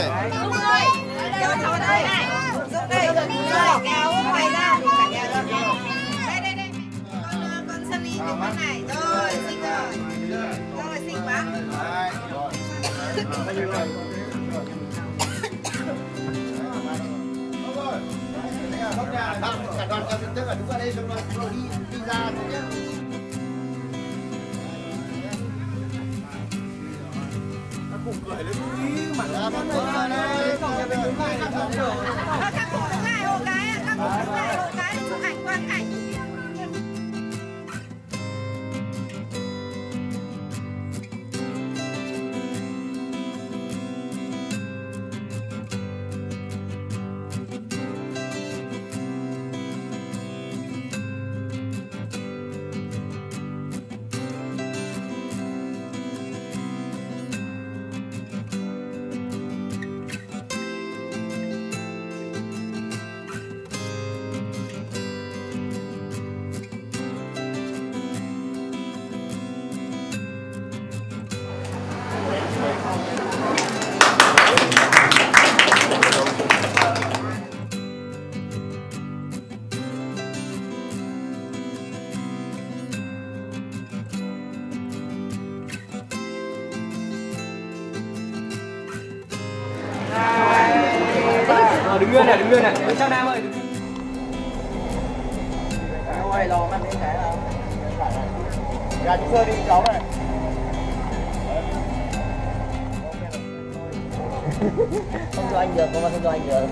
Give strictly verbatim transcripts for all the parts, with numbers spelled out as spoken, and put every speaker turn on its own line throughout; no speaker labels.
này.
Dung ơi, kéo cháu đây này. Dung đây, rồi kéo ngoài ra thì cả nhà được. Đây đây đây. Con con Sunny cái con này. Rồi, xinh rồi. Rồi, xinh quá.
Cả đoàn cả tất cả đứng ở đây xong rồi đi đi ra thôi nhé. Cùng cười lên tí mà ra bắt qua đây. Các cụ đứng lại hộ cái, các cụ đứng lại hộ cái chụp ảnh quang cảnh.
Đứng nguyên này, đứng nguyên này. Chào Nam ơi.
Quay lò ăn đến cái nào. Gà chú sơ đi cháu này.
Không cho anh được, không không cho anh được.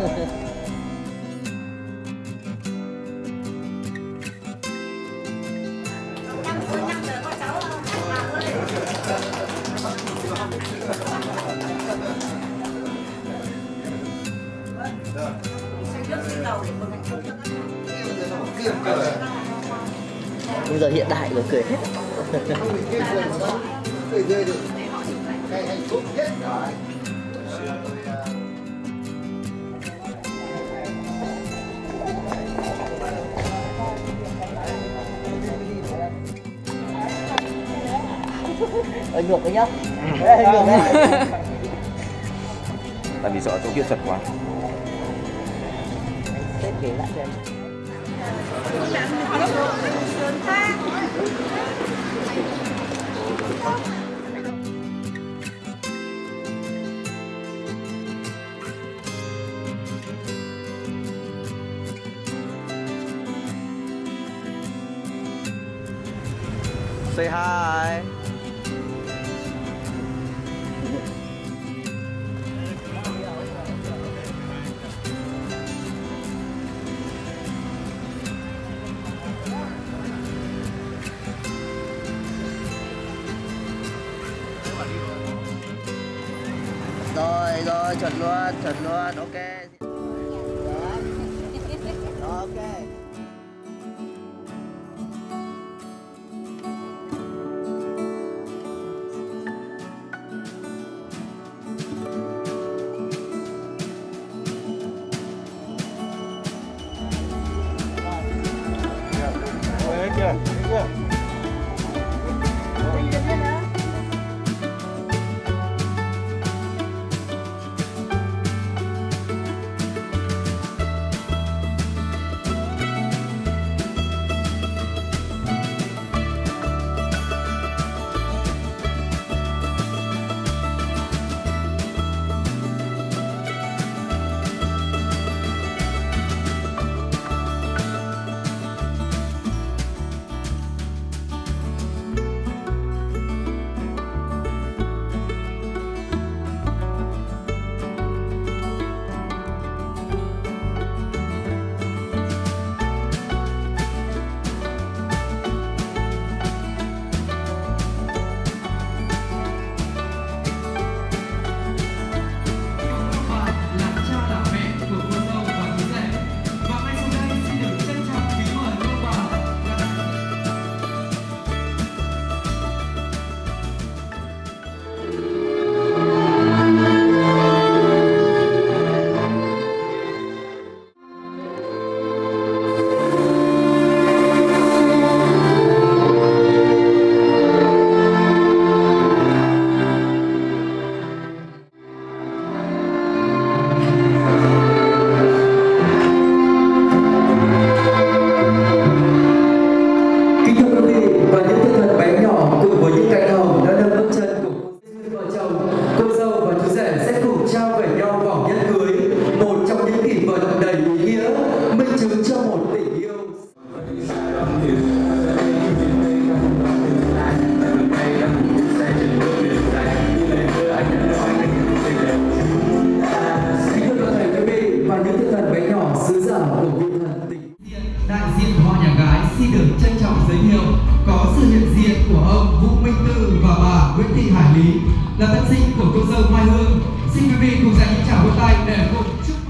Bây giờ hiện đại rồi cười hết.
Cười ghê được. Cái hạnh phúc hết rồi.
Ở ngược đấy nhá. Đấy, ngược đấy.
Tại vì sợ chỗ kia chật quá.
Xếp ghế lại cho em.
Say hi.
Rồi rồi chuẩn luôn, chuẩn luôn, ok. Ok.
Đấy kìa, đấy kìa.
có sự hiện diện của ông Vũ Minh Tư và bà Nguyễn Thị Hải Lý là thân sinh của cô dâu Mai Hương. Xin quý vị cùng dành những tràng vỗ tay để cùng chúc